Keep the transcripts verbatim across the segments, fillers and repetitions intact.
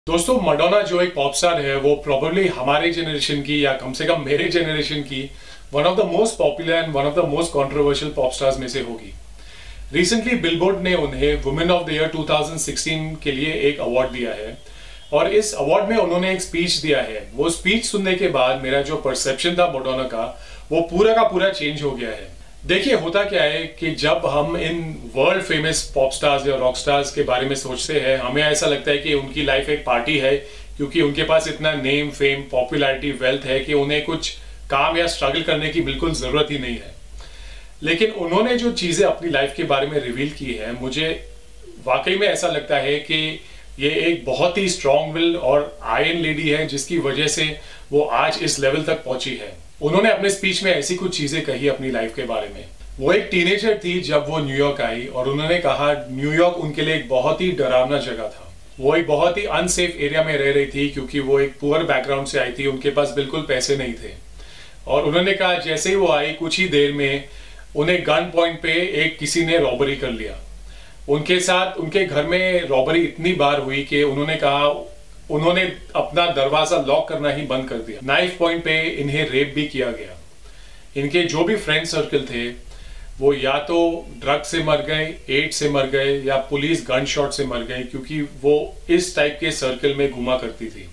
दोस्तों, मैडोना जो एक पॉप स्टार है वो प्रोबेबली हमारे जनरेशन की या कम से कम मेरे जनरेशन की one of the most popular and one of the most controversial pop stars में से होगी। रिसेंटली बिलबोर्ड ने उन्हें women of the year two thousand sixteen के लिए एक अवार्ड दिया है और इस अवार्ड में उन्होंने एक स्पीच दिया है। वो स्पीच सुनने के बाद मेरा जो परसेप्शन था मैडोना का वो पूरा का पूरा चेंज हो गया है। देखिए, होता क्या है कि जब हम इन वर्ल्ड फेमस पॉप स्टार्स या रॉक स्टार्स के बारे में सोचते हैं, हमें ऐसा लगता है कि उनकी लाइफ एक पार्टी है, क्योंकि उनके पास इतना नेम, फेम, पॉपुलैरिटी, वेल्थ है कि उन्हें कुछ काम या स्ट्रगल करने की बिल्कुल जरूरत ही नहीं है। लेकिन उन्होंने जो चीजें अपनी लाइफ के बारे में रिवील की है, मुझे वाकई में ऐसा लगता है कि ये एक बहुत ही स्ट्रॉन्ग विल और आयरन लेडी है, जिसकी वजह से वो आज इस लेवल तक पहुंची है। उन्होंने अपने स्पीच में ऐसी कुछ चीजें कही अपनी लाइफ के बारे में। वो एक टीनेजर थी जब वो न्यूयॉर्क आई और उन्होंने कहा न्यूयॉर्क उनके लिए एक बहुत ही डरावना जगह था। वो एक बहुत ही अनसेफ एरिया में रह रही थी क्योंकि वो एक पुअर बैकग्राउंड से आई थी, उनके पास बिल्कुल पैसे नहीं थे। और उन्होंने कहा जैसे ही वो आई कुछ ही देर में उन्हें गन पॉइंट पे एक किसी ने रॉबरी कर लिया। उनके साथ उनके घर में रॉबरी इतनी बार हुई कि उन्होंने कहा उन्होंने अपना दरवाजा लॉक करना ही बंद कर दिया। नाइफ पॉइंट पे इन्हें रेप भी किया गया। इनके जो भी फ्रेंड सर्कल थे वो या तो ड्रग से मर गए, एड्स से मर गए या पुलिस गन शॉट से मर गए, क्योंकि वो इस टाइप के सर्कल में घुमा करती थी।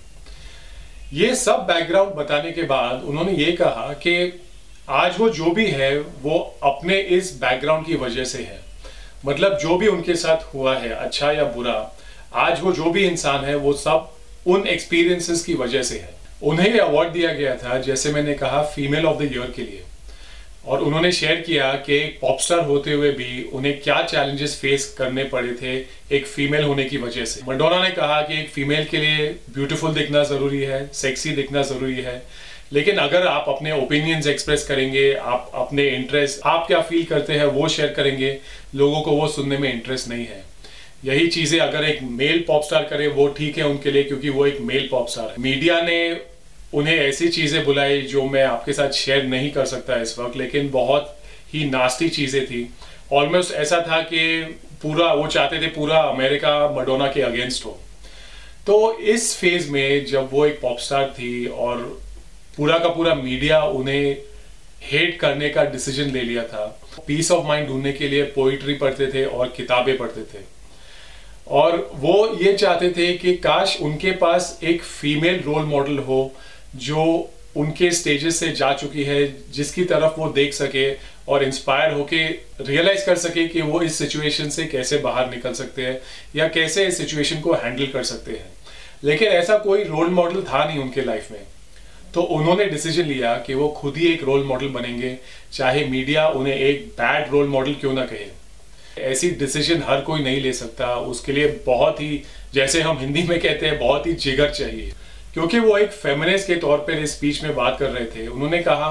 ये सब बैकग्राउंड बताने के बाद उन्होंने ये कहा कि आज वो जो भी है वो अपने इस बैकग्राउंड की वजह से है। मतलब जो भी उनके साथ हुआ है, अच्छा या बुरा, आज वो जो भी इंसान है वो सब उन एक्सपीरियंसेस की वजह से है। उन्हें ये अवार्ड दिया गया था, जैसे मैंने कहा, फीमेल ऑफ द ईयर के लिए। और उन्होंने शेयर किया कि एक पॉप स्टार होते हुए भी उन्हें क्या चैलेंजेस फेस करने पड़े थे एक फीमेल होने की वजह से। मैडोना ने कहा कि एक फीमेल के लिए ब्यूटीफुल दिखना जरूरी है, सेक्सी दिखना जरूरी है, लेकिन अगर आप अपने ओपिनियंस एक्सप्रेस करेंगे, आप अपने इंटरेस्ट, आप क्या फील करते हैं वो शेयर करेंगे, लोगों को वो सुनने में इंटरेस्ट नहीं है। यही चीजें अगर एक मेल पॉप स्टार करे वो ठीक है उनके लिए, क्योंकि वो एक मेल पॉप स्टार है। मीडिया ने उन्हें ऐसी चीजें बुलाई जो मैं आपके साथ शेयर नहीं कर सकता इस वक्त, लेकिन बहुत ही नास्टी चीजें थी। ऑलमोस्ट ऐसा था कि पूरा वो चाहते थे पूरा अमेरिका मैडोना के अगेंस्ट हो। तो इस फेज में जब वो एक पॉप स्टार थी और पूरा का पूरा मीडिया उन्हें हेट करने का डिसीजन ले लिया था, पीस ऑफ माइंड ढूंढने के लिए पोइट्री पढ़ते थे और किताबें पढ़ते थे। और वो ये चाहते थे कि काश उनके पास एक फीमेल रोल मॉडल हो जो उनके स्टेजेस से जा चुकी है, जिसकी तरफ वो देख सके और इंस्पायर होके रियलाइज कर सके कि वो इस सिचुएशन से कैसे बाहर निकल सकते हैं या कैसे इस सिचुएशन को हैंडल कर सकते हैं। लेकिन ऐसा कोई रोल मॉडल था नहीं उनके लाइफ में। तो उन्होंने डिसीजन लिया कि वो खुद ही एक रोल मॉडल बनेंगे, चाहे मीडिया उन्हें एक बैड रोल मॉडल क्यों ना कहे। ऐसी डिसीजन हर कोई नहीं ले सकता, उसके लिए बहुत ही, जैसे हम हिंदी में कहते हैं, बहुत ही जिगर चाहिए। क्योंकि वो एक फेमिनिस्ट के तौर पर इस स्पीच में बात कर रहे थे। उन्होंने कहा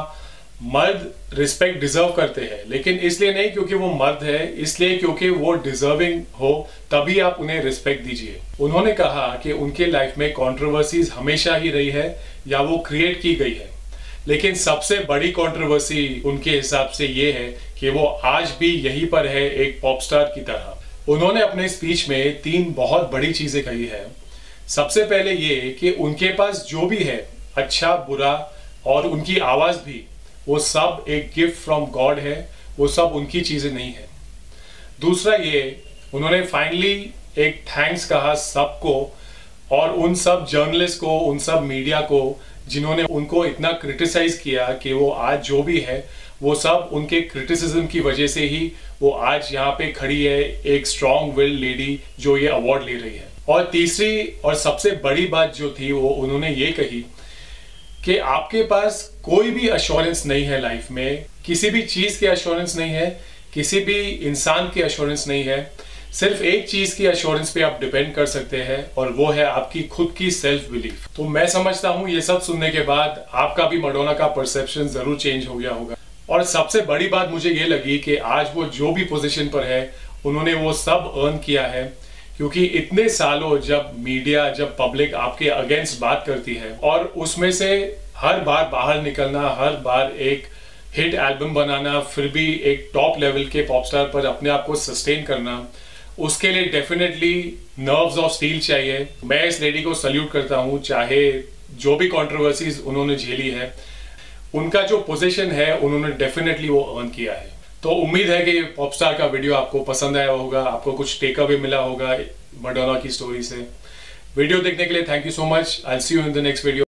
मर्द रिस्पेक्ट डिजर्व करते हैं, लेकिन इसलिए नहीं क्योंकि वो मर्द है, इसलिए क्योंकि वो डिजर्विंग हो तभी आप उन्हें रिस्पेक्ट दीजिए। उन्होंने कहा कि उनके लाइफ में कंट्रोवर्सीज हमेशा ही रही है या वो क्रिएट की गई है, लेकिन सबसे बड़ी कंट्रोवर्सी उनके हिसाब से ये है कि वो आज भी यहीं पर है एक पॉप स्टार की तरह। उन्होंने अपने स्पीच में तीन बहुत बड़ी चीजें कही है। सबसे पहले ये कि उनके पास जो भी है, अच्छा बुरा और उनकी आवाज भी, वो सब एक गिफ्ट फ्रॉम गॉड है, वो सब उनकी चीजें नहीं है। दूसरा ये, उन्होंने फाइनली एक थैंक्स कहा सबको, और उन सब जर्नलिस्ट को, उन सब मीडिया को जिन्होंने उनको इतना क्रिटिसाइज किया कि वो आज जो भी है वो सब उनके क्रिटिसिज्म की वजह से ही वो आज यहाँ पे खड़ी है, एक स्ट्रॉन्ग विल लेडी जो ये अवार्ड ले रही है। और तीसरी और सबसे बड़ी बात जो थी वो उन्होंने ये कही कि आपके पास कोई भी अश्योरेंस नहीं है लाइफ में, किसी भी चीज की अश्योरेंस नहीं है, किसी भी इंसान की अश्योरेंस नहीं है। सिर्फ एक चीज की अश्योरेंस पे आप डिपेंड कर सकते हैं और वो है आपकी खुद की सेल्फ बिलीफ। तो मैं समझता हूं ये सब सुनने के बाद आपका भी मैडोना का परसेप्शन जरूर चेंज हो गया होगा। और सबसे बड़ी बात मुझे ये लगी कि आज वो जो भी पोजीशन पर है उन्होंने वो सब अर्न किया है, क्योंकि इतने सालों जब मीडिया, जब पब्लिक आपके अगेंस्ट बात करती है और उसमें से हर बार बाहर निकलना, हर बार एक हिट एल्बम बनाना, फिर भी एक टॉप लेवल के पॉप स्टार पर अपने आप को सस्टेन करना, उसके लिए डेफिनेटली नर्व्स ऑफ स्टील चाहिए। मैं इस लेडी को सल्यूट करता हूँ, चाहे जो भी कंट्रोवर्सीज उन्होंने झेली है, उनका जो पोजीशन है उन्होंने डेफिनेटली वो अर्न किया है। तो उम्मीद है कि पॉपस्टार का वीडियो आपको पसंद आया होगा, आपको कुछ टेक अवे मिला होगा मैडोना की स्टोरी से। वीडियो देखने के लिए thank you so much. I will see you in the next video.